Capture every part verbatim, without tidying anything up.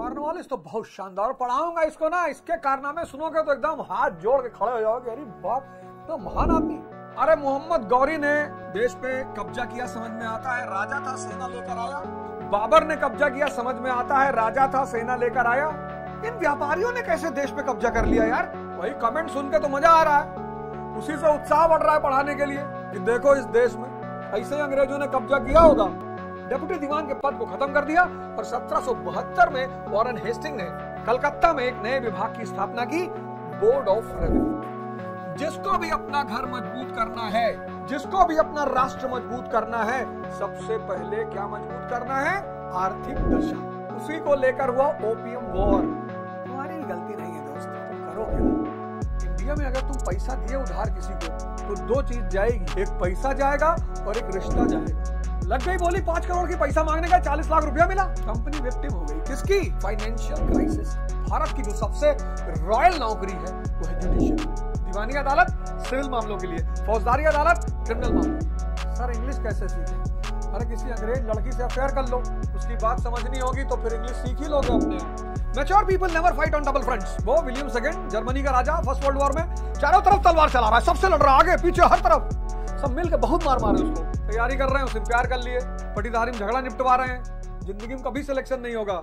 Cornwallis तो बहुत शानदार, पढ़ाऊंगा इसको ना, इसके कारनामे सुनोगे तो एकदम हाथ जोड़ के खड़े हो जाओगे, अरे बाप तो महान आदमी। अरे मोहम्मद गौरी ने देश पे कब्जा किया, समझ में आता है, राजा था सेना लेकर आया। बाबर ने कब्जा किया, समझ में आता है, राजा था सेना लेकर आया। इन व्यापारियों ने कैसे देश पे कब्जा कर लिया यार? वही कमेंट सुन के तो मजा आ रहा है, उसी से उत्साह बढ़ रहा है पढ़ाने के लिए कि देखो इस देश में ऐसे अंग्रेजों ने कब्जा किया होगा। डिप्टी दीवान के पद को खत्म कर दिया और सत्रह सौ बहत्तर में वॉरेन हेस्टिंग ने कलकत्ता में एक नए विभाग की स्थापना की, बोर्ड ऑफ रेवेन्यू। जिसको भी अपना घर मजबूत करना है, जिसको भी अपना राष्ट्र मजबूत करना है, सबसे पहले क्या मजबूत करना है? आर्थिक दशा। उसी को लेकर हुआ ओपियम वॉर। तुम्हारी गलती नहीं है दोस्त, तुम करो क्या? इंडिया में अगर तुम पैसा दिए उधार किसी को तो दो चीज जाएगी, एक पैसा जाएगा और एक रिश्ता जाएगा। लग गई बोली पांच करोड़ की पैसा मांगने का, चालीस लाख रुपया मिला, कंपनी विक्टिम हो गई। किसकी? Financial crisis. भारत की जो सबसे रॉयल नौकरी है वो है जुडिशियल, दीवानी अदालत सिविल मामलों के लिए, फौजदारी अदालत क्रिमिनल मामलों। सर इंग्लिश कैसे सीखें? अरे किसी अंग्रेज लड़की से अफेयर कर लो, उसकी बात समझनी होगी तो फिर इंग्लिश सीख ही लोगे अपने आप। Mature people never fight on double fronts. वो विलियम सेकंड, जर्मनी का राजा, फर्स्ट वर्ल्ड वॉर में चारों तरफ तलवार चला रहा है, सबसे लड़ रहा है, आगे पीछे हर तरफ, सब मिलकर बहुत मार मारे उसको। तैयारी कर रहे हैं, उससे प्यार कर लिए, पटीदारी में झगड़ा निपटवा रहे हैं। जिंदगी में कभी सिलेक्शन नहीं होगा।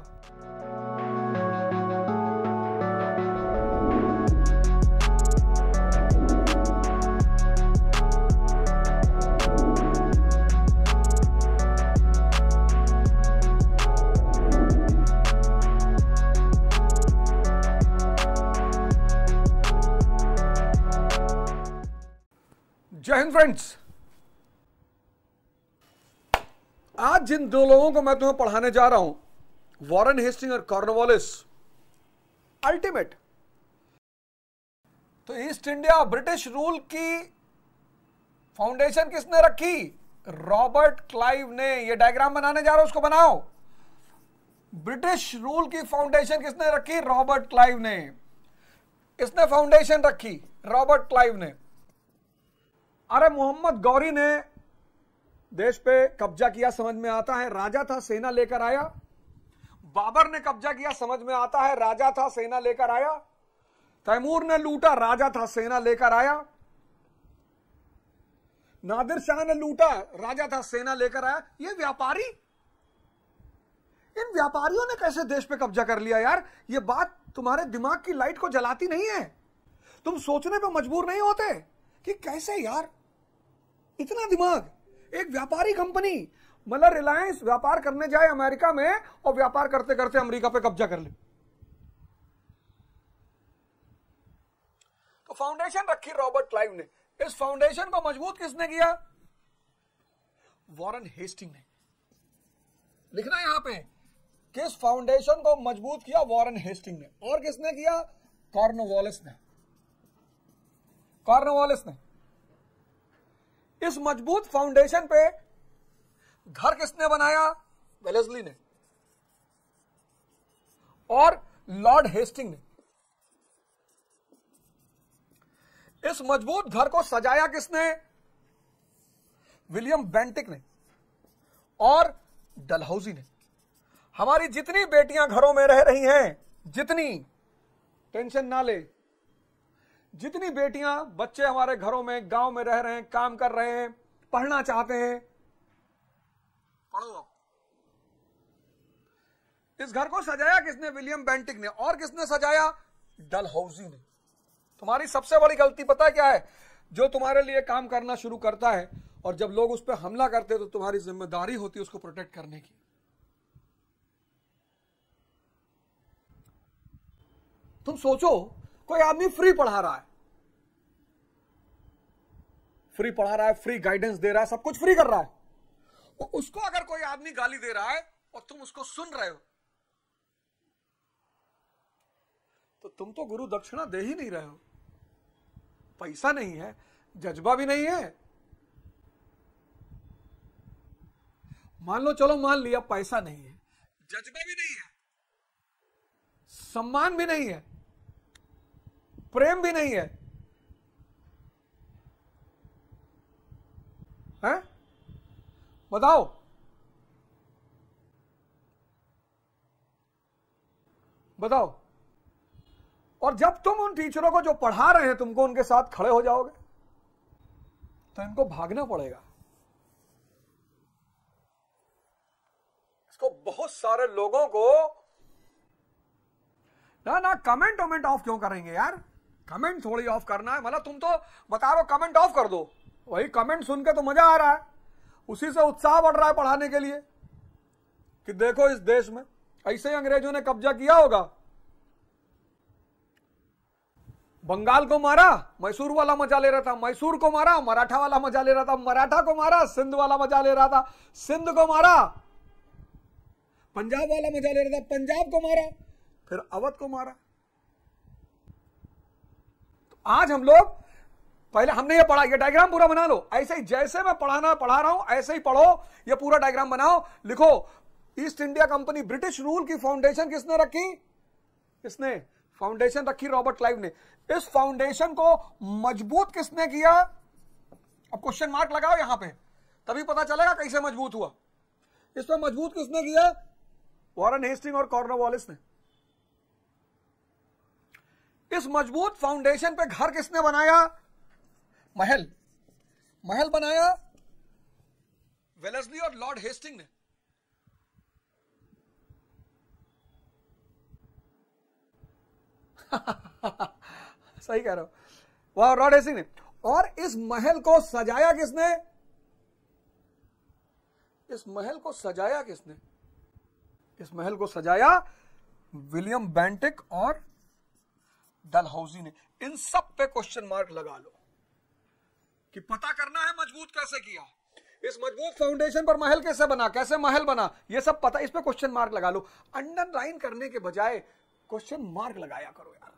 जय हिंद फ्रेंड्स। आज जिन दो लोगों को मैं तुम्हें पढ़ाने जा रहा हूं, वॉरेन हेस्टिंग और कॉर्नवालिस, अल्टीमेट। तो ईस्ट इंडिया ब्रिटिश रूल की फाउंडेशन किसने रखी? रॉबर्ट क्लाइव ने। ये डायग्राम बनाने जा रहा हूं, उसको बनाओ। ब्रिटिश रूल की फाउंडेशन किसने रखी? रॉबर्ट क्लाइव ने। इसने फाउंडेशन रखी, रॉबर्ट क्लाइव ने। अरे मोहम्मद गौरी ने देश पे कब्जा किया, समझ में आता है, राजा था सेना लेकर आया। बाबर ने कब्जा किया, समझ में आता है, राजा था सेना लेकर आया। तैमूर ने लूटा, राजा था सेना लेकर आया। नादिर शाह ने लूटा, राजा था सेना लेकर आया। ये व्यापारी, इन व्यापारियों ने कैसे देश पे कब्जा कर लिया यार? ये बात तुम्हारे दिमाग की लाइट को जलाती नहीं है? तुम सोचने पे मजबूर नहीं होते कि कैसे यार इतना दिमाग? एक व्यापारी कंपनी, मतलब रिलायंस व्यापार करने जाए अमेरिका में और व्यापार करते करते अमेरिका पे कब्जा कर ले। तो फाउंडेशन रखी रॉबर्ट क्लाइव ने। इस फाउंडेशन को मजबूत किसने किया? वॉरेन हेस्टिंग ने। लिखना यहां पे, किस फाउंडेशन को मजबूत किया? वॉरेन हेस्टिंग ने। और किसने किया? कॉर्नवालिस ने। कॉर्नवालिस ने। इस मजबूत फाउंडेशन पे घर किसने बनाया? वेलेस्ली ने और लॉर्ड हेस्टिंग ने। इस मजबूत घर को सजाया किसने? विलियम बेंटिक ने और डलहौजी ने। हमारी जितनी बेटियां घरों में रह रही हैं, जितनी, टेंशन ना ले, जितनी बेटियां बच्चे हमारे घरों में गांव में रह रहे हैं, काम कर रहे हैं, पढ़ना चाहते हैं, पढ़ो। इस घर को सजाया किसने? विलियम बेंटिक ने। और किसने सजाया? डलहौजी ने। तुम्हारी सबसे बड़ी गलती पता है क्या है? जो तुम्हारे लिए काम करना शुरू करता है और जब लोग उस पर हमला करते हैं तो तुम्हारी जिम्मेदारी होती है उसको प्रोटेक्ट करने की। तुम सोचो, कोई आदमी फ्री पढ़ा रहा है, फ्री पढ़ा रहा है, फ्री गाइडेंस दे रहा है, सब कुछ फ्री कर रहा है, और उसको अगर कोई आदमी गाली दे रहा है और तुम उसको सुन रहे हो तो तुम तो गुरु दक्षिणा दे ही नहीं रहे हो। पैसा नहीं है, जज्बा भी नहीं है। मान लो, चलो मान लिया पैसा नहीं है, जज्बा भी नहीं है, सम्मान भी नहीं है, प्रेम भी नहीं है, हैं? बताओ। बताओ। और जब तुम उन टीचरों को जो पढ़ा रहे हैं तुमको उनके साथ खड़े हो जाओगे तो इनको भागना पड़ेगा। इसको बहुत सारे लोगों को ना ना कमेंट वमेंट ऑफ क्यों करेंगे यार, कमेंट थोड़ी ऑफ करना है, मतलब तुम तो बता रहे हो कमेंट ऑफ कर दो, वही कमेंट सुन के तो मजा आ रहा है, उसी से उत्साह बढ़ रहा है पढ़ाने के लिए कि देखो इस देश में ऐसे ही अंग्रेजों ने कब्जा किया होगा। बंगाल को मारा, मैसूर वाला मजा ले रहा था, मैसूर को मारा, मराठा वाला मजा ले रहा था, मराठा को मारा, सिंध वाला मजा ले रहा था, सिंध को मारा, पंजाब वाला मजा ले रहा था, पंजाब को मारा, फिर अवध को मारा। तो आज हम लोग, पहले हमने ये पढ़ा, ये डायग्राम पूरा बना लो, ऐसे ही जैसे मैं पढ़ाना पढ़ा रहा हूं ऐसे ही पढ़ो, ये पूरा डायग्राम बनाओ, लिखो East India company, British rule की फाउंडेशन किसने रखी? किसने फाउंडेशन रखी? रॉबर्ट क्लाइव ने। इस फाउंडेशन को मजबूत किसने किया? अब क्वेश्चन मार्क लगाओ यहां पे, तभी पता चलेगा कैसे मजबूत हुआ। इस पर मजबूत किसने किया? वॉरेन हेस्टिंग और कॉर्नवालिस ने। इस मजबूत फाउंडेशन पे घर किसने बनाया? महल। महल बनाया वेलेस्ली और लॉर्ड हेस्टिंग ने। सही कह रहे हो, वाह, लॉर्ड हेस्टिंग ने। और इस महल को सजाया किसने? इस महल को सजाया किसने? इस महल को सजाया विलियम बेंटिक और डलहौजी ने। इन सब पे क्वेश्चन मार्क लगा लो कि पता करना है मजबूत कैसे किया, इस मजबूत फाउंडेशन पर महल कैसे बना, कैसे महल बना, ये सब पता, इस पे क्वेश्चन मार्क लगा लो। अंडरलाइन करने के बजाय क्वेश्चन मार्क लगाया करो यार,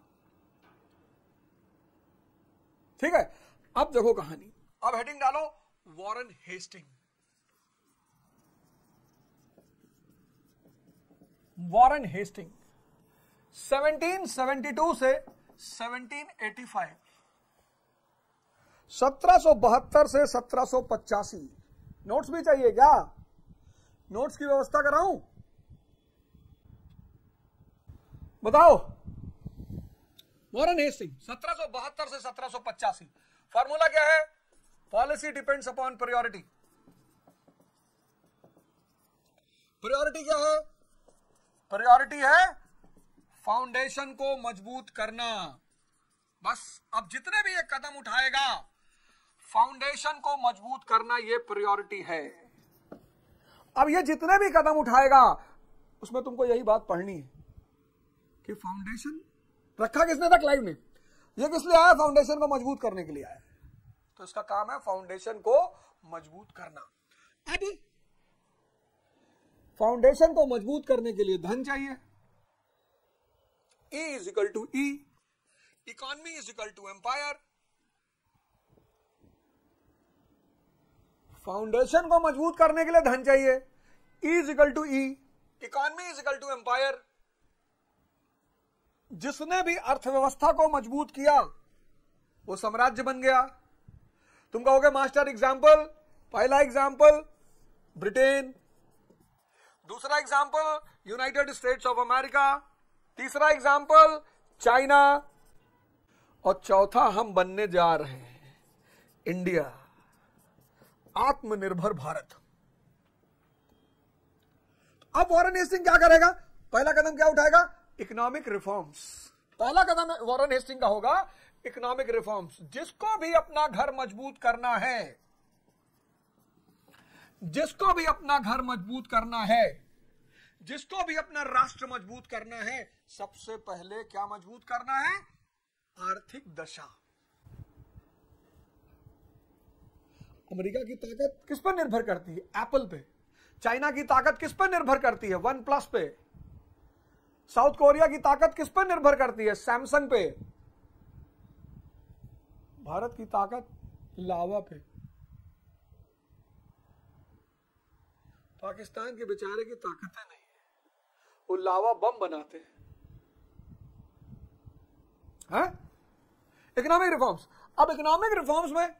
ठीक है। अब देखो कहानी, अब हेडिंग डालो वॉरेन हेस्टिंग। वॉरेन हेस्टिंग सत्रह सौ बहत्तर से सत्रह सौ पचासी, सत्रह सौ बहत्तर से सत्रह सौ पचासी। नोट्स भी चाहिए क्या? नोट्स की व्यवस्था कराऊं? बताओ। वॉरेन हेस्टिंग सत्रह सौ बहत्तर से सत्रह सौ पचासी। फॉर्मूला क्या है? Policy depends upon priority. Priority क्या है? प्रायोरिटी है फाउंडेशन को मजबूत करना। बस, अब जितने भी ये कदम उठाएगा फाउंडेशन को मजबूत करना, ये प्रायोरिटी है। अब ये जितने भी कदम उठाएगा उसमें तुमको यही बात पढ़नी है कि फाउंडेशन रखा किसने था? क्लाइव ने। ये किस लिए आया? फाउंडेशन को मजबूत करने के लिए आया। तो इसका काम है फाउंडेशन को मजबूत करना। अब फाउंडेशन को मजबूत करने के लिए धन चाहिए। E is equal to E, economy is equal to empire. Foundation को मजबूत करने के लिए धन चाहिए। E is equal to E, economy is equal to empire. जिसने भी अर्थव्यवस्था को मजबूत किया वो साम्राज्य बन गया। तुम कहोगे मास्टर एग्जाम्पल, पहला एग्जाम्पल ब्रिटेन, दूसरा example United States of America, तीसरा एग्जाम्पल चाइना, और चौथा हम बनने जा रहे हैं इंडिया, आत्मनिर्भर भारत। अब वॉरेन हेस्टिंग क्या करेगा? पहला कदम क्या उठाएगा? Economic reforms. पहला कदम वॉरेन हेस्टिंग का होगा इकोनॉमिक रिफॉर्म्स। जिसको भी अपना घर मजबूत करना है, जिसको भी अपना घर मजबूत करना है, जिसको भी अपना राष्ट्र मजबूत करना है, सबसे पहले क्या मजबूत करना है? आर्थिक दशा। अमेरिका की ताकत किस पर निर्भर करती है? एप्पल पे। चाइना की ताकत किस पर निर्भर करती है? वन प्लस पे। साउथ कोरिया की ताकत किस पर निर्भर करती है? सैमसंग पे। भारत की ताकत लावा पे। पाकिस्तान के बेचारे की ताकतें नहीं है, वो लावा बम बनाते हैं। हाँ? Economic reforms. अब इकोनॉमिक रिफॉर्म्स में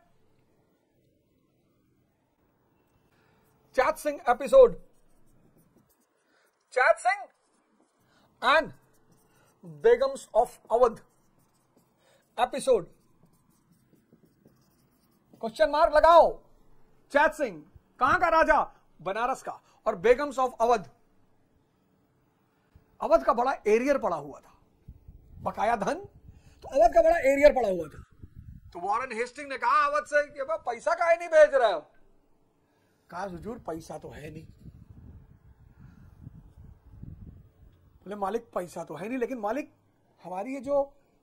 Chait Singh episode, Chait Singh and Begums of Awadh episode, question mark लगाओ। चैत सिंह कहां का राजा? बनारस का। और बेगम्स ऑफ अवध, अवध का बड़ा एरियर पड़ा हुआ था, बकाया धन, तो अवध का बड़ा एरियर पड़ा हुआ था। तो वॉरेन हेस्टिंग ने कहा अवध से कि पैसा काहे नहीं भेज रहे हो? कहा हुजूर पैसा तो है नहीं। बोले मालिक पैसा तो है नहीं, लेकिन मालिक हमारी ये जो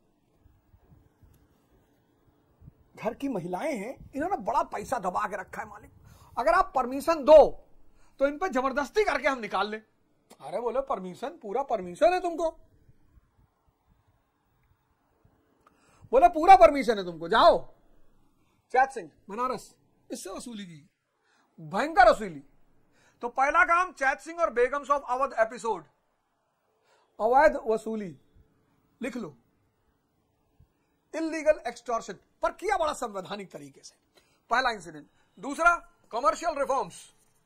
घर की महिलाएं हैं इन्होंने बड़ा पैसा दबा के रखा है मालिक, अगर आप परमिशन दो तो इन पे जबरदस्ती करके हम निकाल लें। अरे बोले परमिशन, पूरा परमिशन है तुमको? बोले पूरा परमिशन है तुमको, जाओ। चैत सिंह बनारस, इससे वसूली की, भयंकर वसूली। तो पहला काम चैत सिंह और बेगम्स ऑफ अवध एपिसोड, अवैध वसूली, लिख लो। इलीगल एक्सटॉर्शन, पर किया बड़ा संवैधानिक तरीके से, पहला इंसिडेंट। दूसरा commercial reforms,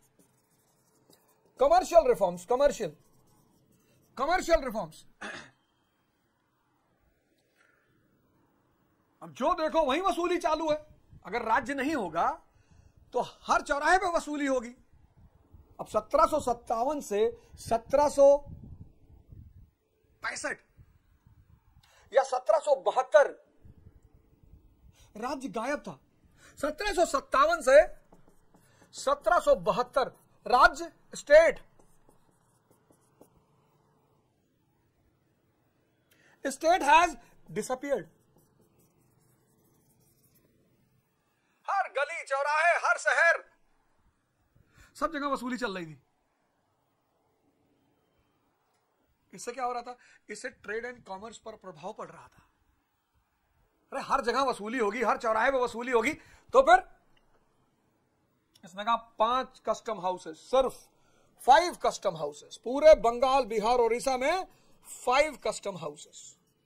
commercial reforms, commercial commercial reforms. अब जो देखो वही वसूली चालू है। अगर राज्य नहीं होगा तो हर चौराहे पे वसूली होगी। अब सत्रह सौ सत्तावन से सत्रह सौ पैंसठ या सत्रह सौ बहत्तर राज्य गायब था। सत्रह सौ सत्तावन से सत्रह सौ बहत्तर राज्य, स्टेट, स्टेट हैज डिसअपियर्ड। हर गली चौराहे, हर शहर, सब जगह वसूली चल रही थी। इससे क्या हो रहा था? इससे ट्रेड एंड कॉमर्स पर प्रभाव पड़ रहा था। अरे हर जगह वसूली होगी, हर चौराहे पे वसूली होगी, तो फिर इसने कहा पांच कस्टम हाउसेस, सिर्फ फाइव कस्टम हाउसेस, पूरे बंगाल, बिहार, उड़ीसा में five custom houses,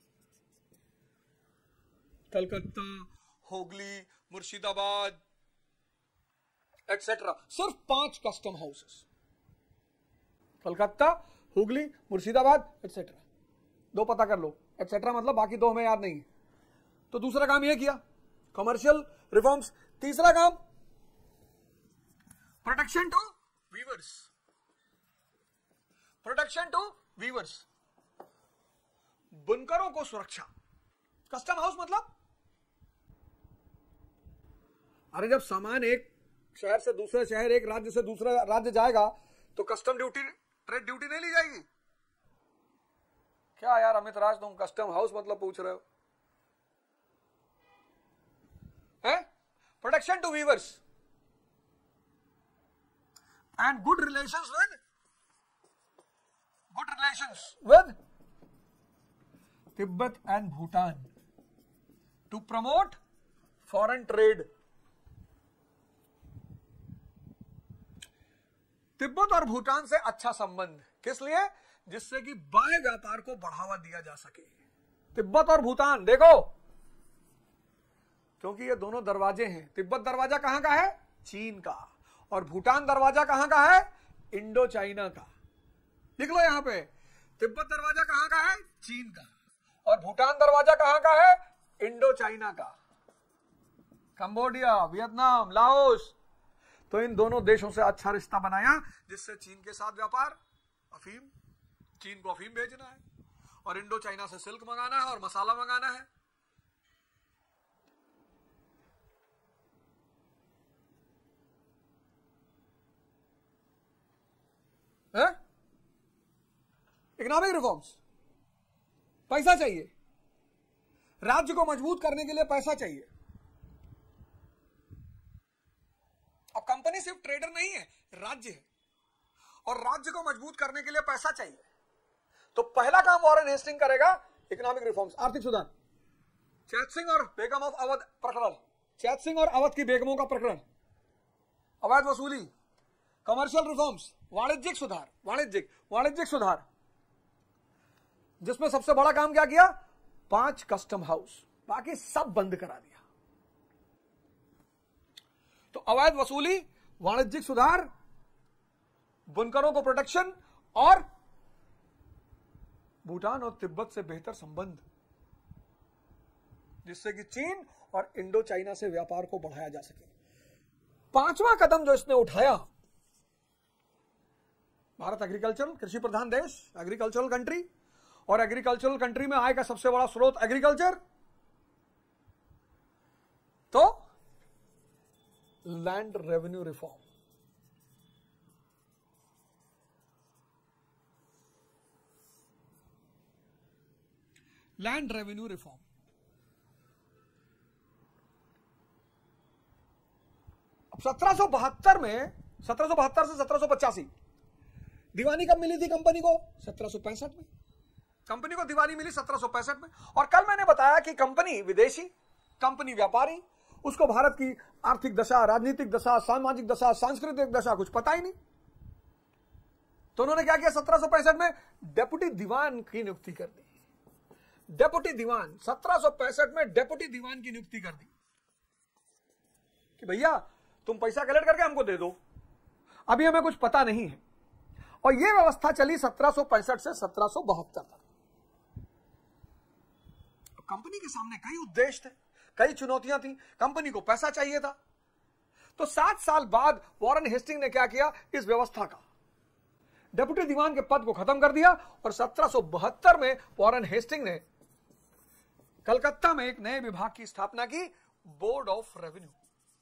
Calcutta, Hooghly, Murshidabad etcetera, सिर्फ पांच custom houses, Calcutta, Hooghly, Murshidabad etcetera. दो पता कर लो, एक्सेट्रा मतलब बाकी दो हमें याद नहीं। तो दूसरा काम यह किया, कमर्शियल रिफॉर्म्स। तीसरा काम protection to weavers, protection to weavers, बुनकरों को सुरक्षा। कस्टम हाउस मतलब, अरे जब सामान एक शहर से दूसरे शहर, एक राज्य से दूसरा राज्य जाएगा तो कस्टम ड्यूटी, ट्रेड ड्यूटी नहीं ली जाएगी क्या? यार अमित राज, तुम कस्टम हाउस मतलब पूछ रहे हो? है protection to weavers and good relations with, good relations with Tibet and Bhutan to promote foreign trade. Tibet और भूटान से अच्छा संबंध, किस लिए? जिससे कि बाह्य व्यापार को बढ़ावा दिया जा सके। तिब्बत और भूटान देखो, क्योंकि ये दोनों दरवाजे हैं। तिब्बत दरवाजा कहां का है? चीन का। और भूटान दरवाजा कहां का है? इंडो चाइना का। लिख लो यहां पे, तिब्बत दरवाजा कहां का है? चीन का। और भूटान दरवाजा कहां का है? इंडो चाइना का। Cambodia, Vietnam, Laos. तो इन दोनों देशों से अच्छा रिश्ता बनाया, जिससे चीन के साथ व्यापार, अफीम, चीन को अफीम भेजना है और इंडो चाइना से सिल्क मंगाना है और मसाला मंगाना है। इकोनॉमिक रिफॉर्म्स, पैसा चाहिए, राज्य को मजबूत करने के लिए पैसा चाहिए। अब कंपनी सिर्फ ट्रेडर नहीं है, राज्य है, और राज्य को मजबूत करने के लिए पैसा चाहिए। तो पहला काम वॉरेन हेस्टिंग करेगा, इकोनॉमिक रिफॉर्म्स, आर्थिक सुधार। चैत सिंह और बेगम ऑफ अवध प्रकरण, चैत सिंह और अवध की बेगमों का प्रकरण, अवैध वसूली, कमर्शियल रिफॉर्म्स, वाणिज्यिक सुधार, वाणिज्यिक वाणिज्यिक सुधार, जिसमें सबसे बड़ा काम क्या किया? पांच कस्टम हाउस, बाकी सब बंद करा दिया। तो अवैध वसूली, वाणिज्यिक सुधार, बुनकरों को प्रोटेक्शन और भूटान और तिब्बत से बेहतर संबंध, जिससे कि चीन और इंडो चाइना से व्यापार को बढ़ाया जा सके। पांचवा कदम जो इसने उठाया, भारत एग्रीकल्चरल, कृषि प्रधान देश, एग्रीकल्चरल कंट्री, और एग्रीकल्चरल कंट्री में आय का सबसे बड़ा स्रोत एग्रीकल्चर, तो land revenue reform. Land revenue reform अब सत्रह सौ बहत्तर में, सत्रह सौ बहत्तर से सत्रह सौ पचासी दीवानी कब मिली थी कंपनी को? सत्रह सौ पैंसठ में कंपनी को दीवानी मिली, सत्रह सौ पैंसठ में। और कल मैंने बताया कि कंपनी विदेशी, कंपनी व्यापारी, उसको भारत की आर्थिक दशा, राजनीतिक दशा, सामाजिक दशा, सांस्कृतिक दशा कुछ पता ही नहीं। तो उन्होंने क्या किया? सत्रह सौ पैंसठ में डेप्यूटी दीवान की नियुक्ति कर दी। डेप्यूटी दीवान, सत्रह सौ पैंसठ में डेप्यूटी दीवान की नियुक्ति कर दी कि भैया तुम पैसा कलेक्ट करके हमको दे दो, अभी हमें कुछ पता नहीं है। और यह व्यवस्था चली सत्रह सौ पैंसठ से सत्रह सौ बहत्तर तक। कंपनी के सामने कई उद्देश्य थे, कई चुनौतियां थी, कंपनी को पैसा चाहिए था। तो सात साल बाद वॉरेन हेस्टिंग ने क्या किया? इस व्यवस्था का डेप्यूटी दीवान के पद को खत्म कर दिया और सत्रह सौ बहत्तर में वॉरेन हेस्टिंग ने कलकत्ता में एक नए विभाग की स्थापना की, बोर्ड ऑफ रेवेन्यू।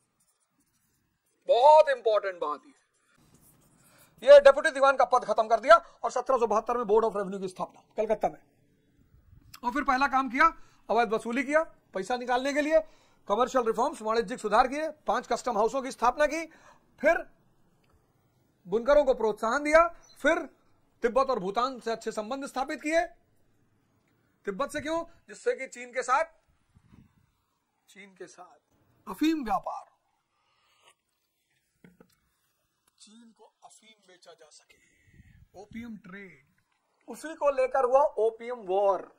बहुत इंपॉर्टेंट बात है, यह डेप्यूटी दीवान का पद खत्म कर दिया और सत्रह सौ बहत्तर में बोर्ड ऑफ रेवेन्यू की स्थापना कलकत्ता में। और फिर पहला काम किया, अवैध वसूली किया पैसा निकालने के लिए, कमर्शियल रिफॉर्म्स, वाणिज्यिक सुधार किए, पांच कस्टम हाउसों की स्थापना की, फिर बुनकरों को प्रोत्साहन दिया, फिर तिब्बत और भूटान से अच्छे संबंध स्थापित किए। तिब्बत से क्यों? जिससे कि चीन के साथ चीन के साथ अफीम व्यापार, चीन को अफीम बेचा जा सके, ओपियम ट्रेड, उसी को लेकर हुआ ओपियम वॉर।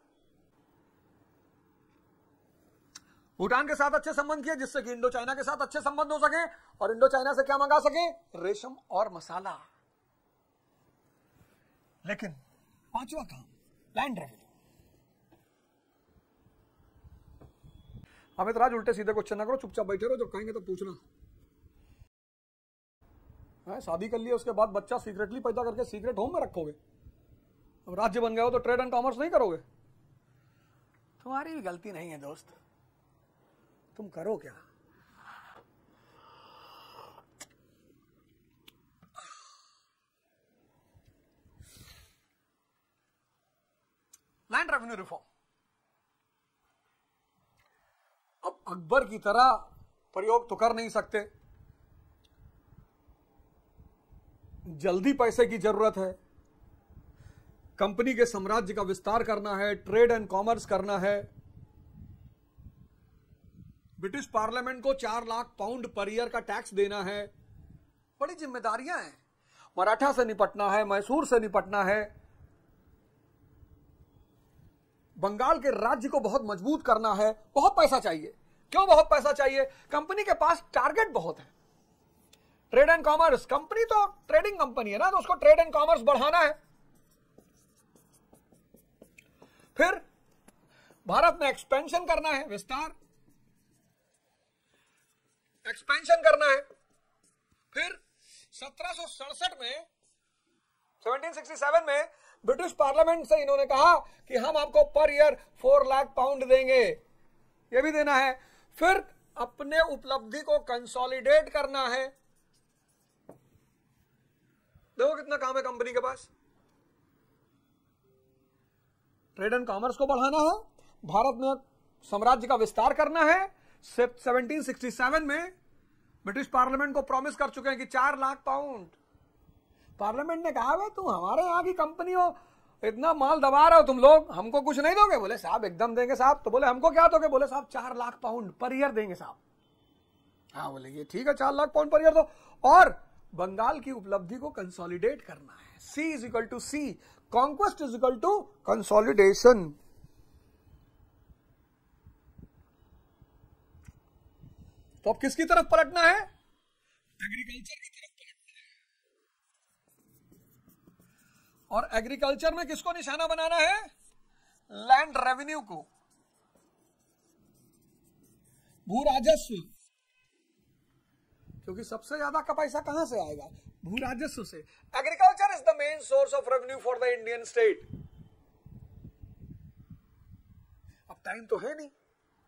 भूटान के साथ अच्छे संबंध किए जिससे कि इंडो चाइना के साथ अच्छे संबंध हो सके, और इंडो चाइना से क्या मंगा सके? रेशम और मसाला। लेकिन पांचवा काम, लैंड रेवेन्यू। अमित राज, उल्टे सीधे क्वेश्चन ना करो, चुपचाप बैठे रहो, जब कहेंगे तो पूछना। है, शादी कर लिया उसके बाद बच्चा सीक्रेटली पैदा करके सीक्रेट होम में रखोगे? अब राज्य बन गए हो तो ट्रेड एंड कॉमर्स नहीं करोगे? तुम्हारी भी गलती नहीं है दोस्त, तुम करो क्या? Land revenue reform. अब अकबर की तरह प्रयोग तो कर नहीं सकते, जल्दी पैसे की जरूरत है, कंपनी के साम्राज्य का विस्तार करना है, ट्रेड एंड कॉमर्स करना है। ब्रिटिश पार्लियामेंट को चार लाख पाउंड पर ईयर का टैक्स देना है, बड़ी जिम्मेदारियां हैं। मराठा से निपटना है, मैसूर से निपटना है, बंगाल के राज्य को बहुत मजबूत करना है। बहुत पैसा चाहिए। क्यों बहुत पैसा चाहिए? कंपनी के पास टारगेट बहुत है। ट्रेड एंड कॉमर्स, कंपनी तो ट्रेडिंग कंपनी है ना, तो उसको ट्रेड एंड कॉमर्स बढ़ाना है। फिर भारत में एक्सपेंशन करना है, विस्तार, एक्सपेंशन करना है। फिर सत्रह सौ सड़सठ में, सत्रह सौ सरसठ में ब्रिटिश पार्लियामेंट से इन्होंने कहा कि हम आपको per year four lakh pound देंगे, ये भी देना है। फिर अपने उपलब्धि को कंसोलिडेट करना है। देखो कितना काम है कंपनी के पास। ट्रेड एंड कॉमर्स को बढ़ाना है, भारत में साम्राज्य का विस्तार करना है। सत्रह सौ सरसठ में ब्रिटिश पार्लियामेंट को प्रॉमिस कर चुके हैं कि चार लाख पाउंड। पार्लियामेंट ने कहा भाई तुम हमारे यहाँ की कंपनी हो, इतना माल दबा रहे हो तुम लोग, हमको कुछ नहीं दोगे? बोले साहब एकदम देंगे साहब। तो बोले हमको क्या दोगे? बोले साहब चार लाख पाउंड पर ईयर देंगे साहब। हाँ बोले ये ठीक है, चार लाख पाउंड पर ईयर दो। और बंगाल की उपलब्धि को कंसोलिडेट करना है। C is equal to C, conquest is equal to consolidation. तो अब किसकी तरफ पलटना है? एग्रीकल्चर की तरफ पलटना है। और एग्रीकल्चर में किसको निशाना बनाना है? लैंड रेवेन्यू को, भू राजस्व, क्योंकि सबसे ज्यादा का पैसा कहां से आएगा? भू राजस्व से। Agriculture is the main source of revenue for the Indian state. अब टाइम तो है नहीं,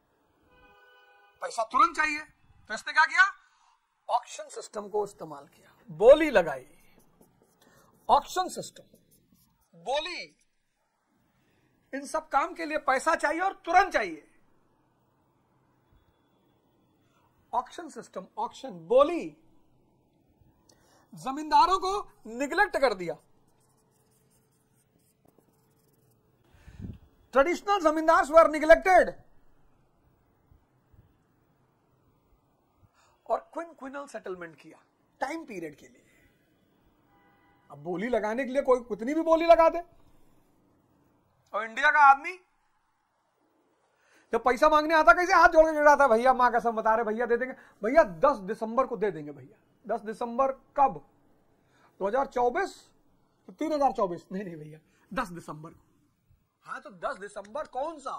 पैसा तुरंत चाहिए, तो इसने क्या किया? ऑक्शन सिस्टम को इस्तेमाल किया, बोली लगाई। ऑक्शन सिस्टम, बोली, इन सब काम के लिए पैसा चाहिए और तुरंत चाहिए। ऑक्शन सिस्टम, ऑक्शन, बोली, जमींदारों को निगलेक्ट कर दिया। ट्रेडिशनल जमींदार्स वर निगलेक्टेड और क्विंक्विनल सेटलमेंट किया टाइम पीरियड के लिए। अब बोली लगाने के लिए कोई कितनी भी बोली लगा दे, और इंडिया का आदमी जब पैसा मांगने आता कैसे हाथ जोड़ के गिराता है, भैया मां कसम बता रहे भैया दे देंगे, भैया दस दिसंबर को दे देंगे भैया। दस दिसंबर कब? दो हज़ार चौबीस? तीन हज़ार चौबीस? नहीं नहीं भैया, दस दिसंबर को। हाँ तो दस दिसंबर कौन सा?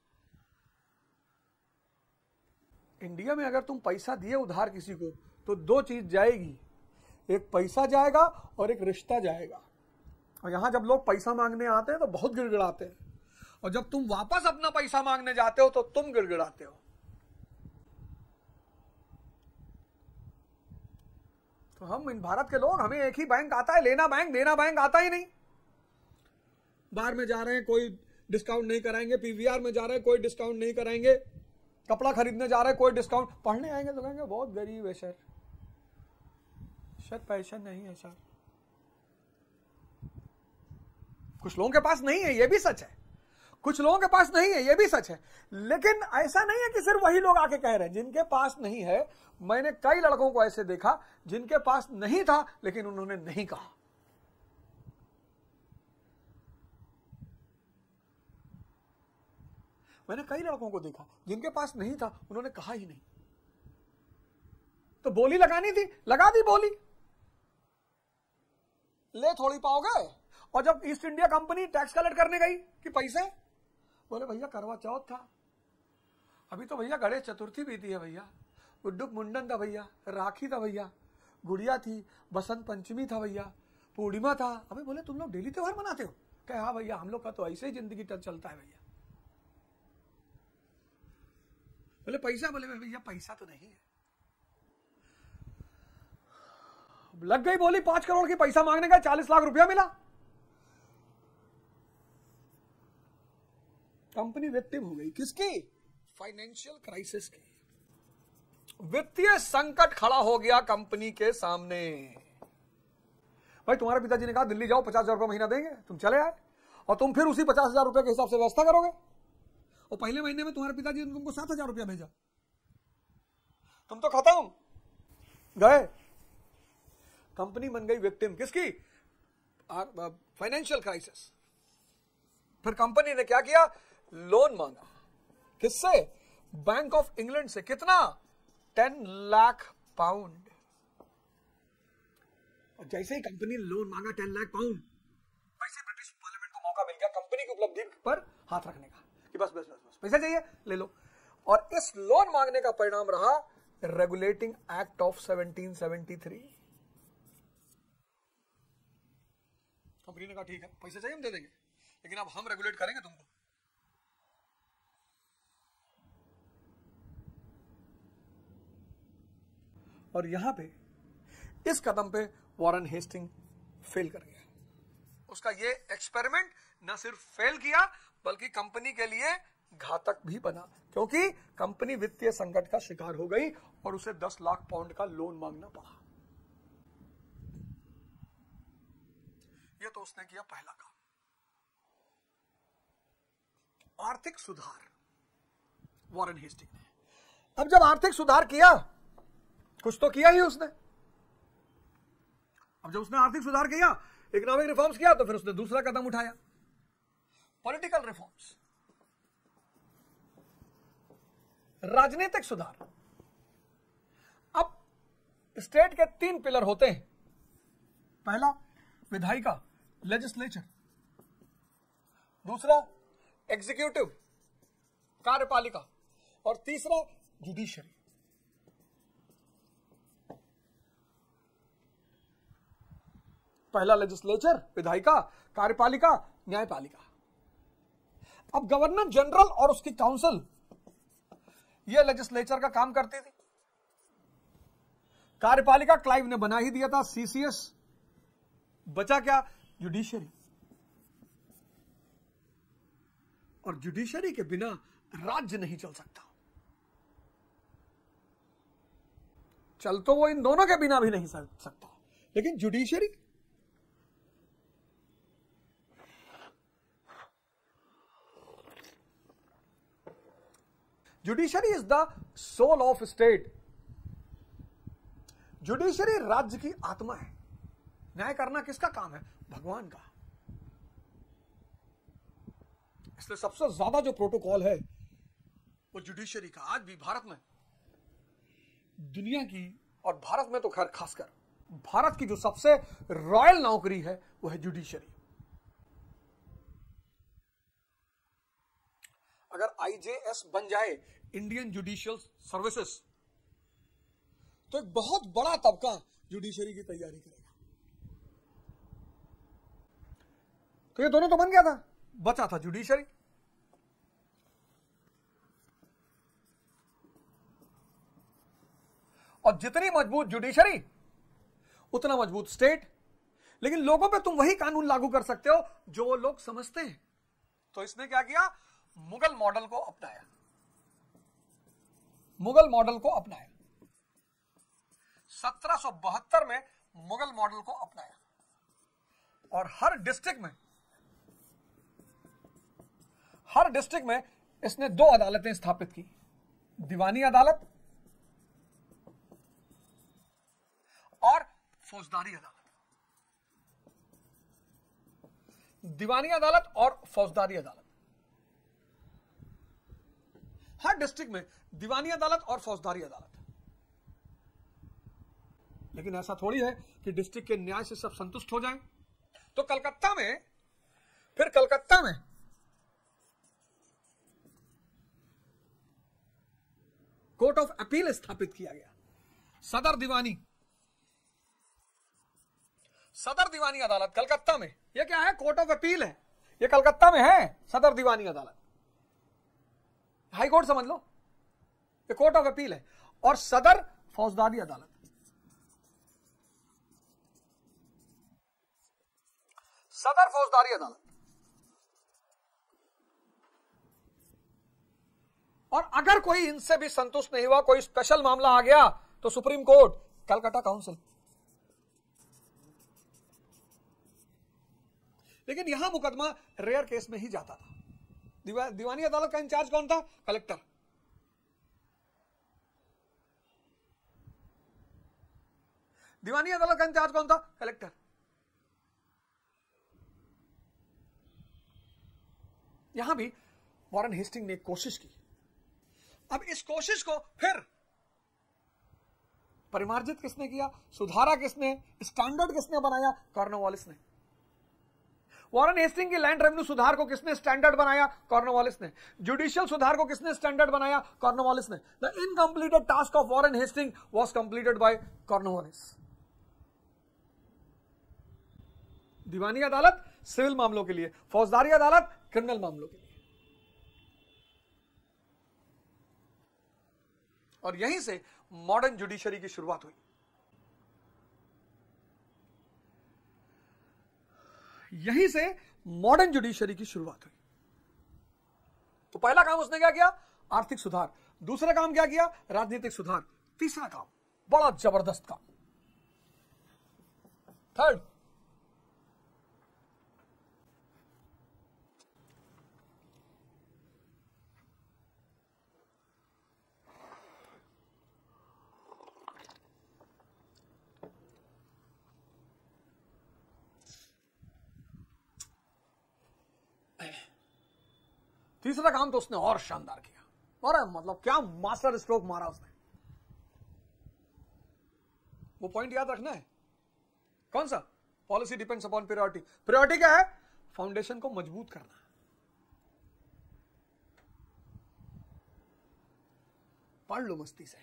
इंडिया में अगर तुम पैसा दिए उधार किसी को तो दो चीज जाएगी, एक पैसा जाएगा और एक रिश्ता जाएगा। और यहां जब लोग पैसा मांगने आते हैं तो बहुत गिड़गिड़ाते हैं, और जब तुम वापस अपना पैसा मांगने जाते हो तो तुम गिड़गिड़ाते हो। तो हम इन भारत के लोग, हमें एक ही बैंक आता है, लेना बैंक देना बैंक आता ही नहीं। बार में जा रहे हैं कोई डिस्काउंट नहीं कराएंगे, पीवीआर में जा रहे हैं कोई डिस्काउंट नहीं कराएंगे, कपड़ा खरीदने जा रहे हैं कोई डिस्काउंट, पढ़ने आएंगे तो कहेंगे बहुत गरीब है सर, सर पैसा नहीं है सर। कुछ लोगों के पास नहीं है, ये भी सच है, कुछ लोगों के पास नहीं है, ये भी सच है। लेकिन ऐसा नहीं है कि सिर्फ वही लोग आके कह रहे हैं जिनके पास नहीं है। मैंने कई लड़कों को ऐसे देखा जिनके पास नहीं था लेकिन उन्होंने नहीं कहा। मैंने कई लड़कों को देखा जिनके पास नहीं था, उन्होंने कहा ही नहीं। तो बोली लगानी थी, लगा दी बोली, ले थोड़ी पाओगे। और जब East India company tax collect करने गई कि पैसे, बोले भैया करवा चौथ था, अभी तो भैया गणेश चतुर्थी बीती है भैया, उड्डुक मुंडन था भैया, राखी था भैया, गुड़िया थी, बसंत पंचमी था भैया, पूर्णिमा था। अबे बोले तुम लोग डेली त्योहार मनाते हो? क्या? हाँ भैया हम लोग का तो ऐसे ही जिंदगी चलता है भैया। बोले पैसा? बोले भैया पैसा तो नहीं है। लग गई बोली पांच करोड़ की, पैसा मांगने का चालीस लाख रुपया मिला। कंपनी विक्टिम हो गई। किसकी? फाइनेंशियल क्राइसिस की। वित्तीय संकट खड़ा हो गया कंपनी के सामने। भाई तुम्हारे पिताजी ने कहा दिल्ली जाओ, पचास हजार रुपया महीना देंगे, तुम चले आए और तुम फिर उसी पचास हजार रुपए के हिसाब से व्यवस्था करोगे। और पहले महीने में तुम्हारे पिताजी ने तुमको सात हजार रुपया भेजा, तुम तो खत्म गए। कंपनी बन गई विक्टिम। किसकी? Financial crisis. फिर कंपनी ने क्या किया? लोन मांगा। किससे? बैंक ऑफ इंग्लैंड से। कितना? Ten lakh pound. और जैसे ही कंपनी ने लोन मांगा टेन लाख पाउंड, वैसे ब्रिटिश पार्लियामेंट को मौका मिल गया कंपनी की उपलब्धि पर हाथ रखने का कि बस बस बस बस पैसा चाहिए ले लो। और इस लोन मांगने का परिणाम रहा regulating act of seventeen seventy three. Company ने कहा ठीक है पैसा चाहिए हम दे देंगे, लेकिन अब हम रेगुलेट करेंगे तुमको। और यहां पे इस कदम पे वॉरेन हेस्टिंग फेल कर गया। उसका ये एक्सपेरिमेंट न सिर्फ फेल किया बल्कि कंपनी के लिए घातक भी बना, क्योंकि कंपनी वित्तीय संकट का शिकार हो गई और उसे दस लाख पाउंड का लोन मांगना पड़ा। यह तो उसने किया पहला काम। आर्थिक सुधार वॉरेन हेस्टिंग ने। अब जब आर्थिक सुधार किया, कुछ तो किया ही उसने। अब जब उसने आर्थिक सुधार किया, इकोनॉमिक रिफॉर्म्स किया, तो फिर उसने दूसरा कदम उठाया, पॉलिटिकल रिफॉर्म्स, राजनीतिक सुधार। अब स्टेट के तीन पिलर होते हैं। पहला विधायिका, लेजिस्लेचर, दूसरा एग्जीक्यूटिव कार्यपालिका, और तीसरा जुडिशरी। पहला लेजिस्लेचर विधायिका, कार्यपालिका, न्यायपालिका। अब गवर्नर जनरल और उसकी काउंसिल यह लेजिस्लेचर का काम करती थी। कार्यपालिका क्लाइव ने बना ही दिया था, सीसीएस। बचा क्या? जुडिशरी। और जुडिशरी के बिना राज्य नहीं चल सकता। चल तो वो इन दोनों के बिना भी नहीं चल सकता, लेकिन judiciary, judiciary is the soul of state. Judiciary राज्य की आत्मा है। न्याय करना किसका काम है? भगवान का। इसलिए सबसे ज्यादा जो प्रोटोकॉल है वो जुडिशरी का। आज भी भारत में, दुनिया की और भारत में तो खैर खासकर भारत की जो सबसे रॉयल नौकरी है वो है जुडिशरी। अगर आईजेएस बन जाए, इंडियन जुडिशियल सर्विसेज, तो एक बहुत बड़ा तबका जुडिशरी की तैयारी करेगा। तो ये दोनों तो बन गया था, बचा था जुडिशरी। और जितनी मजबूत जुडिशरी उतना मजबूत स्टेट। लेकिन लोगों पे तुम वही कानून लागू कर सकते हो जो वो लोग समझते हैं। तो इसने क्या किया? मुगल मॉडल को अपनाया। मुगल मॉडल को अपनाया सत्रह सौ बहत्तर में मुगल मॉडल को अपनाया। और हर डिस्ट्रिक्ट में हर डिस्ट्रिक्ट में इसने दो अदालतें स्थापित की, दीवानी अदालत और फौजदारी अदालत। दीवानी अदालत और फौजदारी अदालत, हर डिस्ट्रिक्ट में दीवानी अदालत और फौजदारी अदालत। लेकिन ऐसा थोड़ी है कि डिस्ट्रिक्ट के न्याय से सब संतुष्ट हो जाएं। तो कलकत्ता में फिर कलकत्ता में कोर्ट ऑफ अपील स्थापित किया गया। सदर दीवानी सदर दीवानी अदालत कलकत्ता में। यह क्या है? कोर्ट ऑफ अपील है। यह कलकत्ता में है, सदर दीवानी अदालत। हाई कोर्ट समझ लो, ये कोर्ट ऑफ अपील है। और सदर फौजदारी अदालत, सदर फौजदारी अदालत। और अगर कोई इनसे भी संतुष्ट नहीं हुआ, कोई स्पेशल मामला आ गया, तो सुप्रीम कोर्ट, कलकत्ता काउंसिल। लेकिन यहां मुकदमा रेयर केस में ही जाता था। दीवा, दीवानी अदालत का इंचार्ज कौन था? कलेक्टर। दीवानी अदालत का इंचार्ज कौन था? कलेक्टर। यहां भी वॉरेन हेस्टिंग ने एक कोशिश की। अब इस कोशिश को फिर परिमार्जित किसने किया? सुधारा किसने? स्टैंडर्ड किसने बनाया? कॉर्नवालिस ने। वॉरेन हेस्टिंग की लैंड रेवेन्यू सुधार को किसने स्टैंडर्ड बनाया? कॉर्नवालिस ने। जुडिशियल सुधार को किसने स्टैंडर्ड बनाया? कॉर्नवालिस ने। The incompleted task of Warren Hasting was completed by Cornwallis. दीवानी अदालत सिविल मामलों के लिए, फौजदारी अदालत क्रिमिनल मामलों के लिए। और यहीं से मॉडर्न जुडिशरी की शुरुआत हुई। यहीं से मॉडर्न जुडिशरी की शुरुआत हुई। तो पहला काम उसने क्या किया? आर्थिक सुधार। दूसरा काम क्या किया? राजनीतिक सुधार। तीसरा काम बड़ा जबरदस्त काम, थर्ड, तीसरा काम तो उसने और शानदार किया। और मतलब क्या मास्टर स्ट्रोक मारा उसने। वो पॉइंट याद रखना है। कौन सा? Policy depends upon priority. Priority क्या है? फाउंडेशन को मजबूत करना। पढ़ लो मस्ती से।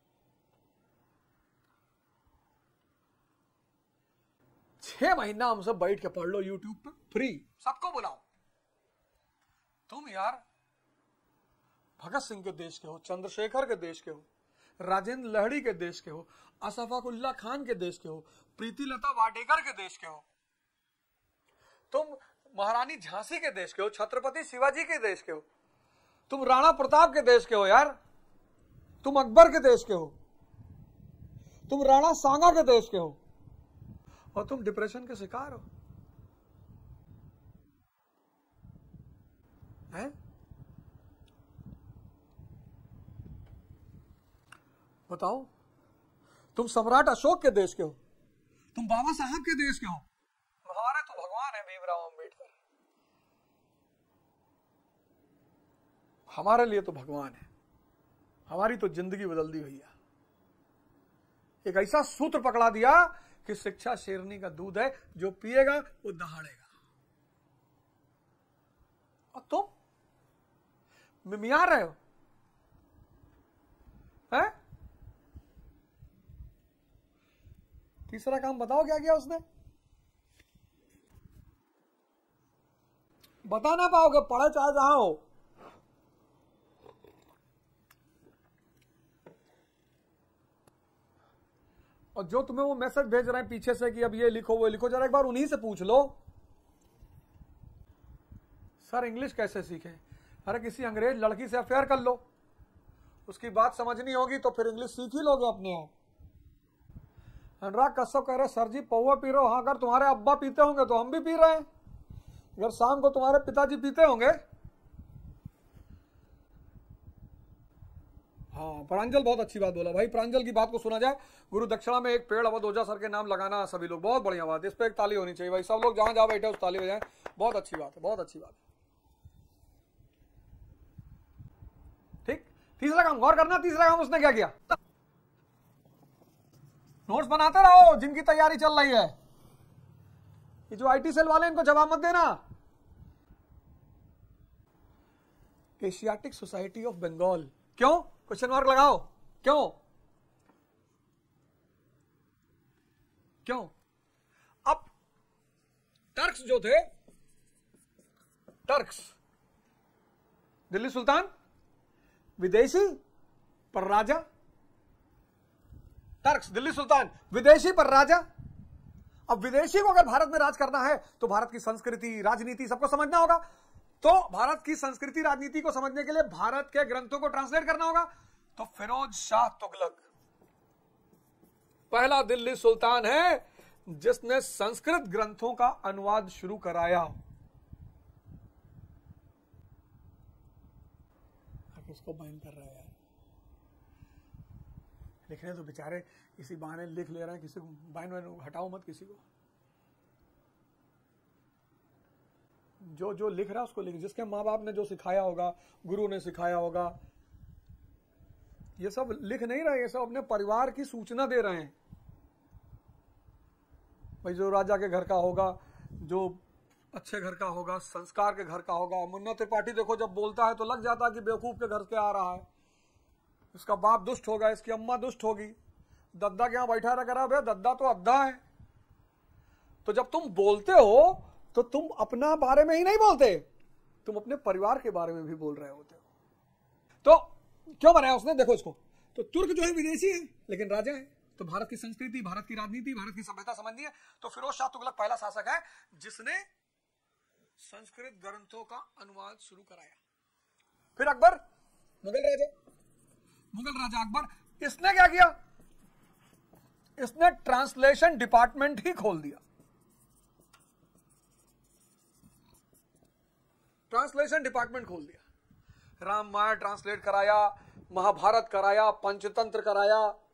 छह महीना हम सब बैठ के पढ़ लो यूट्यूब पे फ्री, सबको बुलाओ। तुम यार भगत सिंह के देश के हो, चंद्रशेखर के देश के हो, राजेंद्र लहड़ी के देश के हो, अशफाकुल्ला खान के देश के हो, प्रीतिलता वाडेकर के देश के हो, तुम महारानी झांसी के देश के हो, छत्रपति शिवाजी के देश के हो, तुम राणा प्रताप के देश के हो यार, तुम अकबर के देश के हो, तुम राणा सांगा के देश के हो, और तुम डिप्रेशन के शिकार हो। हैं? बताओ, तुम सम्राट अशोक के देश के हो, तुम बाबा साहब के देश के हो, हमारे तो भगवान है भीमराव अंबेडकर, हमारे लिए तो भगवान है, हमारी तो जिंदगी बदल दी भैया। एक ऐसा सूत्र पकड़ा दिया कि शिक्षा शेरनी का दूध है, जो पिएगा वो दहाड़ेगा। और तुम मिमिया रहे हो हैं? तीसरा काम बताओ क्या किया उसने? बता ना पाओगे, पढ़े चाहे जहां हो। और जो तुम्हें वो मैसेज भेज रहे हैं पीछे से कि अब ये लिखो वो लिखो, जरा एक बार उन्हीं से पूछ लो, सर इंग्लिश कैसे सीखें? अरे किसी अंग्रेज लड़की से अफेयर कर लो, उसकी बात समझनी होगी तो फिर इंग्लिश सीख ही लोगे अपने आप। अनुराग कश्यप कह रहे सर जी पौवा पी रहे हो। हाँ, अगर तुम्हारे अब्बा पीते होंगे तो हम भी पी रहे हैं, अगर शाम को तुम्हारे पिताजी पीते होंगे। हाँ, प्रांजल बहुत अच्छी बात बोला भाई, प्रांजल की बात को सुना जाए। गुरु दक्षिणा में एक पेड़ अवध ओझा सर के नाम लगाना सभी लोग, बहुत बढ़िया बात है, इस पे एक ताली होनी चाहिए भाई। सब लोग जहां जहां बैठे उस ताली हो जाए, बहुत अच्छी बात है, बहुत अच्छी बात है। ठीक, तीसरा काम गौर करना। तीसरा काम उसने क्या किया? नोट्स बनाते रहो जिनकी तैयारी चल रही है। ये जो आईटी सेल वाले इनको जवाब मत देना। एशियाटिक सोसाइटी ऑफ बंगाल, क्यों? क्वेश्चन मार्क लगाओ, क्यों? क्यों? अब टर्क्स जो थे, टर्क्स दिल्ली सुल्तान विदेशी पर राजा, टर्क्स दिल्ली सुल्तान विदेशी पर राजा। अब विदेशी को अगर भारत में राज करना है तो भारत की संस्कृति राजनीति सबको समझना होगा। तो भारत की संस्कृति राजनीति को समझने के लिए भारत के ग्रंथों को ट्रांसलेट करना होगा। तो फिरोज शाह तुगलक पहला दिल्ली सुल्तान है जिसने संस्कृत ग्रंथों का अनुवाद शुरू कराया। किसको बैन कर रहा है यार? लिखने तो बेचारे इसी बहाने लिख ले रहे हैं, किसी को बैन वैन हटाओ मत किसी को। जो जो लिख रहा है उसको लिख, जिसके माँ बाप ने जो सिखाया होगा, गुरु ने सिखाया होगा, ये सब लिख नहीं रहे, ये सब अपने परिवार की सूचना दे रहे हैं। भाई जो राजा के घर का होगा, जो अच्छे घर का होगा, संस्कार के घर का होगा। मुन्ना त्रिपाठी देखो जब बोलता है तो लग जाता है कि बेवकूफ के घर से आ रहा है, इसका बाप दुष्ट होगा, इसकी अम्मा दुष्ट होगी। दद्दा के यहां बैठा रह रहा है, दद्दा तो अद्धा है। तो जब तुम बोलते हो तो तुम अपना बारे में ही नहीं बोलते, तुम अपने परिवार के बारे में भी बोल रहे होते हो। तो क्यों बनाया उसने? देखो इसको, तो तुर्क जो है विदेशी है लेकिन राजा है। तो भारत की संस्कृति, भारत की राजनीति, भारत की सभ्यता समझनी है तो फिरोज शाह तुगलक पहला शासक है जिसने संस्कृत ग्रंथों का अनुवाद शुरू कराया। फिर अकबर, मुगल राजा, मुगल राजा अकबर, इसने क्या किया? इसने ट्रांसलेशन डिपार्टमेंट ही खोल दिया। ट्रांसलेशन डिपार्टमेंट खोल दिया। रामायण ट्रांसलेट कराया, महाभारत कराया, पंचतंत्र कराया,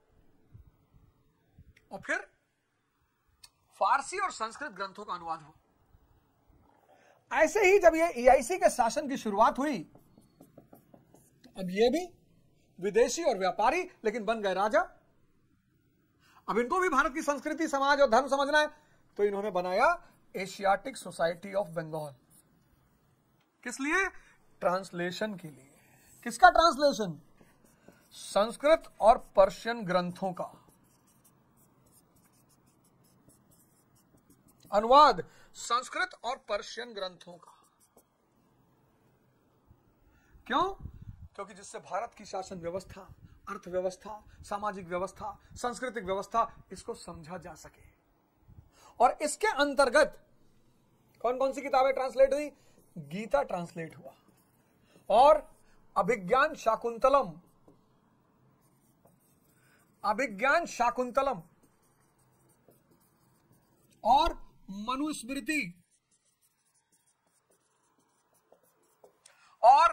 और फिर फारसी और संस्कृत ग्रंथों का अनुवाद हुआ। ऐसे ही जब ये ई आई सी के शासन की शुरुआत हुई, तो अब ये भी विदेशी और व्यापारी लेकिन बन गए राजा। अब इनको भी भारत की संस्कृति, समाज और धर्म समझना है तो इन्होंने बनाया एशियाटिक सोसाइटी ऑफ बंगाल। किस लिए? ट्रांसलेशन के लिए। किसका ट्रांसलेशन? संस्कृत और पर्शियन ग्रंथों का अनुवाद, संस्कृत और पर्शियन ग्रंथों का। क्यों? क्योंकि जिससे भारत की शासन व्यवस्था, अर्थव्यवस्था, सामाजिक व्यवस्था, सांस्कृतिक व्यवस्था, इसको समझा जा सके। और इसके अंतर्गत कौन कौन सी किताबें ट्रांसलेट हुई? गीता ट्रांसलेट हुआ, और अभिज्ञान शाकुंतलम, अभिज्ञान शाकुंतलम और मनुस्मृति और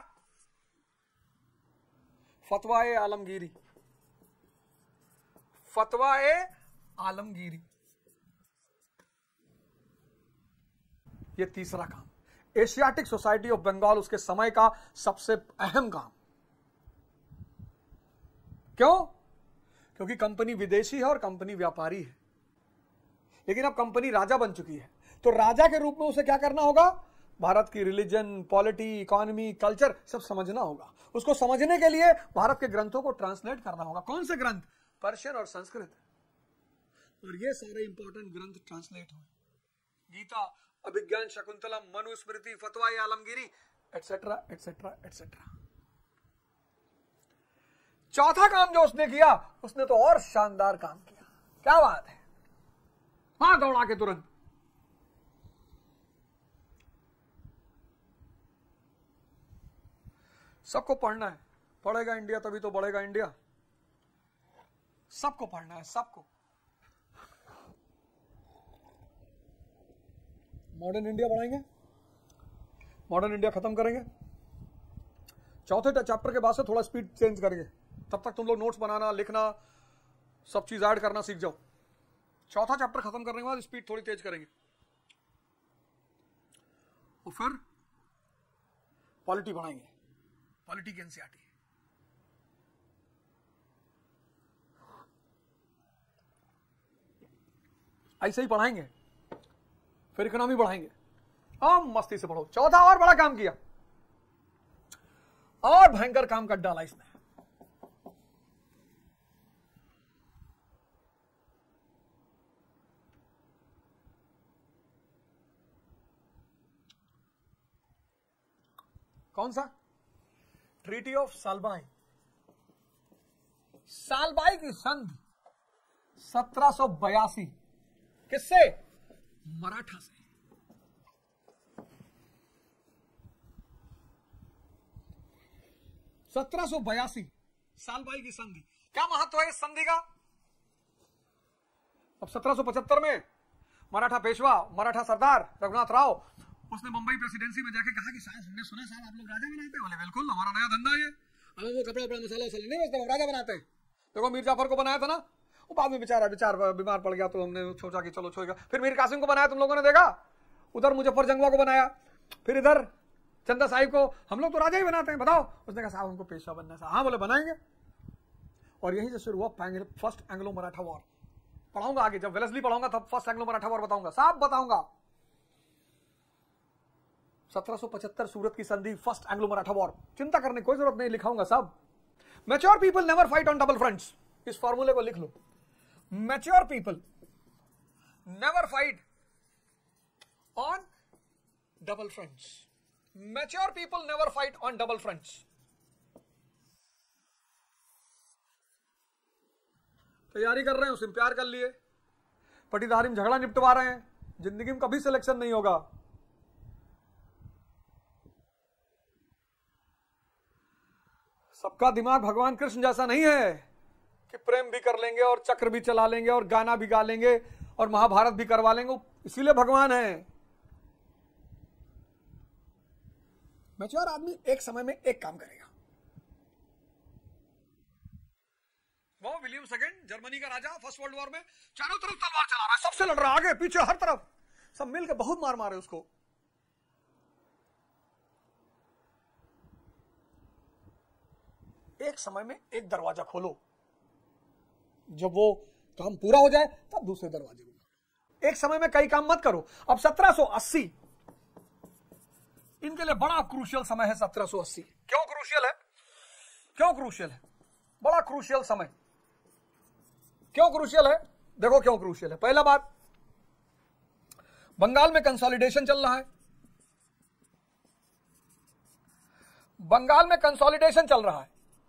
फतवाए आलमगीरी, फतवाए आलमगीरी, ये तीसरा काम। एशियाटिक सोसाइटी ऑफ बंगाल उसके समय का सबसे अहम काम। क्यों? क्योंकि कंपनी विदेशी है और कंपनी व्यापारी है, लेकिन अब कंपनी राजा बन चुकी है, तो राजा के रूप में उसे क्या करना होगा? भारत की रिलीजन, पॉलिटी, इकोनॉमी, कल्चर सब समझना होगा। उसको समझने के लिए भारत के ग्रंथों को ट्रांसलेट करना होगा। कौन से ग्रंथ? पर्शियन और संस्कृत। और ये सारे इंपॉर्टेंट ग्रंथ ट्रांसलेट हुए। Gita, Abhigyan Shakuntalam, Manusmriti, Fatawa-e Alamgiri, etcetera etcetera etcetera. चौथा काम जो उसने किया, उसने तो और शानदार काम किया। क्या बात है! हां, दौड़ा के तुरंत सबको पढ़ना है। पढ़ेगा इंडिया तभी तो बढ़ेगा इंडिया। सबको पढ़ना है, सबको। मॉडर्न इंडिया पढ़ाएंगे, मॉडर्न इंडिया खत्म करेंगे। चौथे चैप्टर के बाद से थोड़ा स्पीड चेंज करेंगे, तब तक तुम लोग नोट्स बनाना, लिखना, सब चीज ऐड करना सीख जाओ। चौथा चैप्टर खत्म करने के बाद स्पीड थोड़ी तेज करेंगे, और फिर पॉलिटी पढ़ाएंगे, पॉलिटी की एनसीईआरटी। ऐसे ही पढ़ाएंगे, फिर इकोनॉमी बढ़ाएंगे। और मस्ती से पढ़ो। चौथा और बड़ा काम किया, और भयंकर काम कर डाला इसने। कौन सा? Treaty of Salbai. सालबाई की संधि सत्रह सौ बयासी। किससे? मराठा से। सत्रह सौ बयासी सालबाई की संधि। क्या महत्व है इस संधि का? अब सत्रह सौ पचहत्तर में मराठा पेशवा, मराठा सरदार रघुनाथ राव, उसने मुंबई प्रेसिडेंसी में जाके कहा कि साहब, हमने सुना साहब आप लोग राजा बनाते हैं। बोले बिल्कुल, हमारा नया धंधा है। अब वो कपड़ा वपड़ा मसाला वसाला नहीं बेचते, राजा बनाते हैं। देखो मीर जाफर को बनाया था ना, वो बाद में बेचारा बेचार बीमार पड़ गया, तो हमने सोचा कि चलो छोड़ेगा। फिर मीर कासिम को बनाया, तुम लोगों ने देखा। उधर मुजफ्फर जंगवा को बनाया, फिर इधर चंदा साहिब को। हम लोग तो राजा ही बनाते हैं, बताओ। उसने कहा साहब हमको पेशवा बनना है। हाँ बोले बनाएंगे। और यहीं से शुरू हुआ फर्स्ट एंग्लो मराठा वॉर। पढ़ाऊंगा आगे, जब वेलेस्ली पढ़ाऊंगा तब फर्स्ट एंग्लो मराठा वॉर बताऊंगा, साहब बताऊंगा। सत्रह सौ पचहत्तर सूरत की संधि, फर्स्ट एंग्लो मराठा वॉर। चिंता करने की कोई जरूरत नहीं, लिखाऊंगा सब। Mature people never fight on double fronts. इस फॉर्मूले को लिख लो। Mature people never fight on double fronts. Mature people never fight on double fronts. तैयारी कर रहे हैं, उसमें प्यार कर लिए, पटीदारी में झगड़ा निपटवा रहे हैं। जिंदगी में कभी सिलेक्शन नहीं होगा। सबका दिमाग भगवान कृष्ण जैसा नहीं है कि प्रेम भी कर लेंगे और चक्र भी चला लेंगे और गाना भी गा लेंगे और महाभारत भी करवा लेंगे, इसीलिए भगवान है। मैच्योर आदमी एक समय में एक काम करेगा। वो विलियम सेकंड, जर्मनी का राजा, फर्स्ट वर्ल्ड वॉर में चारों तरफ तलवार चला रहा है, सबसे लड़ रहा है, आगे पीछे हर तरफ, सब मिलकर बहुत मार मारे उसको। एक समय में एक दरवाजा खोलो, जब वो काम पूरा हो जाए तब दूसरे दरवाजे को। एक समय में कई काम मत करो। अब सत्रह सौ अस्सी इनके लिए बड़ा क्रूशियल समय है। सत्रह सौ अस्सी क्यों क्रूशियल है? क्यों क्रूशियल है? बड़ा क्रूशियल समय क्यों क्रूशियल है? देखो क्यों क्रूशियल है। पहला बात, बंगाल में कंसोलिडेशन चल रहा है। बंगाल में कंसोलिडेशन चल रहा है,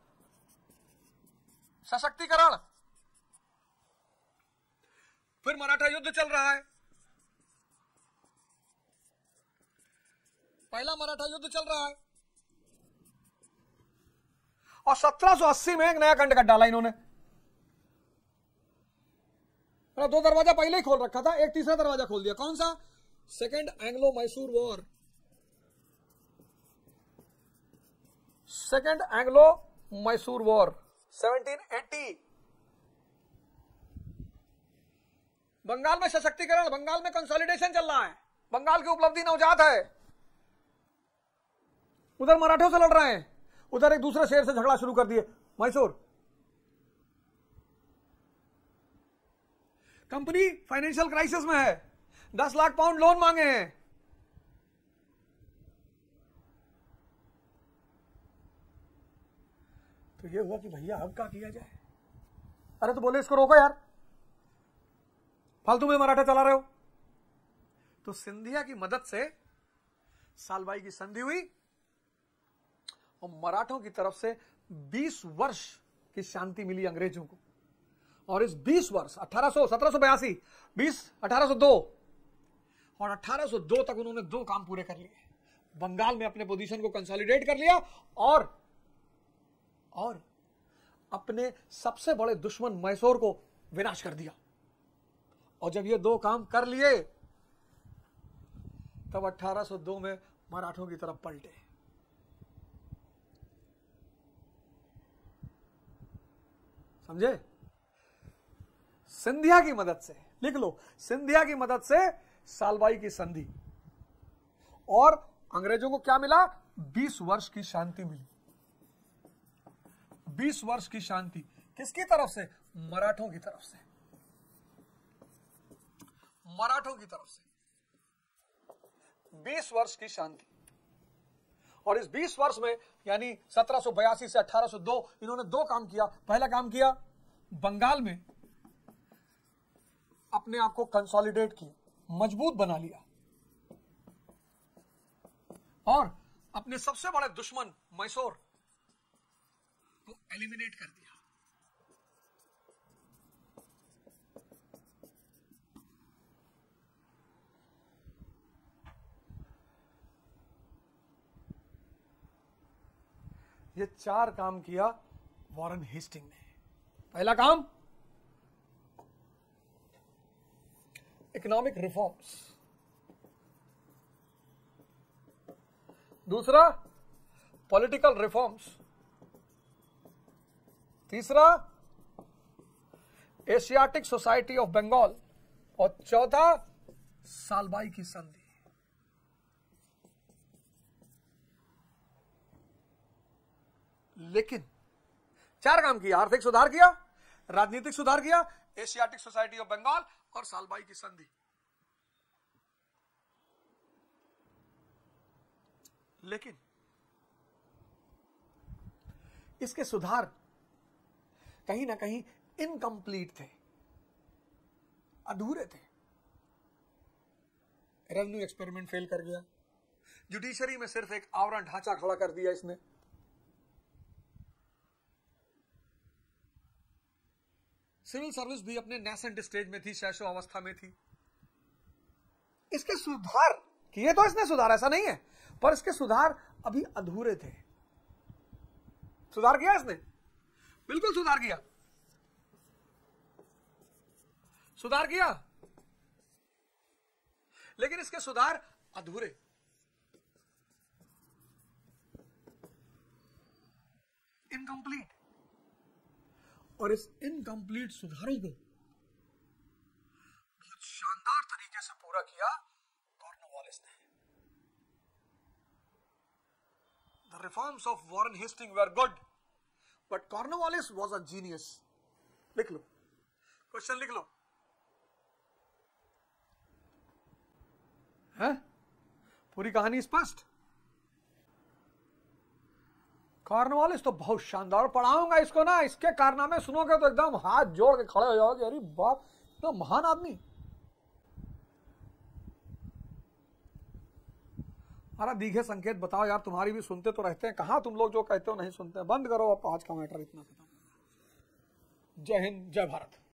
सशक्तिकरण, फिर मराठा युद्ध चल रहा है। पहला मराठा युद्ध चल रहा है और सत्रह सौ अस्सी में एक नया कंड कट डाला इन्होंने। दो दरवाजा पहले ही खोल रखा था, एक तीसरा दरवाजा खोल दिया। कौन सा? Second Anglo Mysore war. Second Anglo Mysore war सत्रह सौ अस्सी। बंगाल में सशक्तिकरण, बंगाल में कंसोलिडेशन चल रहा है, बंगाल की उपलब्धि नवजात है। उधर मराठों से लड़ रहे हैं, उधर एक दूसरे शहर से झगड़ा शुरू कर दिए, मैसूर। कंपनी फाइनेंशियल क्राइसिस में है, दस लाख पाउंड लोन मांगे हैं। तो ये हुआ कि भैया अब क्या किया जाए? अरे तो बोले इसको रोको यार, फालतू में मराठा चला रहे हो। तो सिंधिया की मदद से सालबाई की संधि हुई और मराठों की तरफ से बीस वर्ष की शांति मिली अंग्रेजों को। और इस बीस वर्ष अठारह सौ सत्रह सौ बयासी बीस अठारह सौ दो और अठारह सौ दो तक उन्होंने दो काम पूरे कर लिए। बंगाल में अपने पोजीशन को कंसोलिडेट कर लिया और और अपने सबसे बड़े दुश्मन मैसूर को विनाश कर दिया। और जब ये दो काम कर लिए तब अठारह सौ दो में मराठों की तरफ पलटे। समझे? सिंधिया की मदद से, लिख लो, सिंधिया की मदद से सालबाई की संधि और अंग्रेजों को क्या मिला? बीस वर्ष की शांति मिली। बीस वर्ष की शांति किसकी तरफ से? मराठों की तरफ से। मराठों की तरफ से बीस वर्ष की शांति। और इस बीस वर्ष में यानी सत्रह सौ बयासी से अठारह सौ दो इन्होंने दो काम किया। पहला काम किया, बंगाल में अपने आप को कंसोलिडेट किया, मजबूत बना लिया और अपने सबसे बड़े दुश्मन मैसूर को एलिमिनेट कर दिया। ये चार काम किया वॉरेन हेस्टिंग ने। पहला काम, इकोनॉमिक रिफॉर्म्स। दूसरा, पॉलिटिकल रिफॉर्म्स। तीसरा, एशियाटिक सोसाइटी ऑफ बंगाल। और चौथा, सालबाई की संधि। लेकिन चार काम किया, आर्थिक सुधार किया, राजनीतिक सुधार किया, एशियाटिक सोसाइटी ऑफ बंगाल और सालबाई की संधि। लेकिन इसके सुधार कहीं ना कहीं इनकम्प्लीट थे, अधूरे थे। रेवेन्यू एक्सपेरिमेंट फेल कर गया, जुडिशरी में सिर्फ एक आवरण ढांचा खड़ा कर दिया इसने, सिविल सर्विस भी अपने नेसेंट स्टेज में थी, शैशव अवस्था में थी। इसके सुधार किए तो इसने सुधार, ऐसा नहीं है, पर इसके सुधार अभी अधूरे थे। सुधार किया इसने, बिल्कुल सुधार किया, सुधार किया, लेकिन इसके सुधार अधूरे। इनकम्प्लीट। और इस इनकम्प्लीट सुधारों को बहुत शानदार तरीके से पूरा किया कॉर्नवालिस ने। The reforms of Warren Hastings were good, but Cornwallis was a genius. लिख लो, क्वेश्चन लिख लो। है? पूरी कहानी स्पष्ट। कॉर्नवालिस तो बहुत शानदार, पढ़ाऊंगा इसको ना, इसके कारनामे सुनोगे तो एकदम हाथ जोड़ के खड़े हो जाओगे, अरे बाप, तो महान आदमी। अरे दीघे संकेत बताओ यार, तुम्हारी भी सुनते तो रहते हैं, कहां तुम लोग जो कहते हो नहीं सुनते। बंद करो अब, आज का मैटर इतना खत्म। जय हिंद, जय भारत।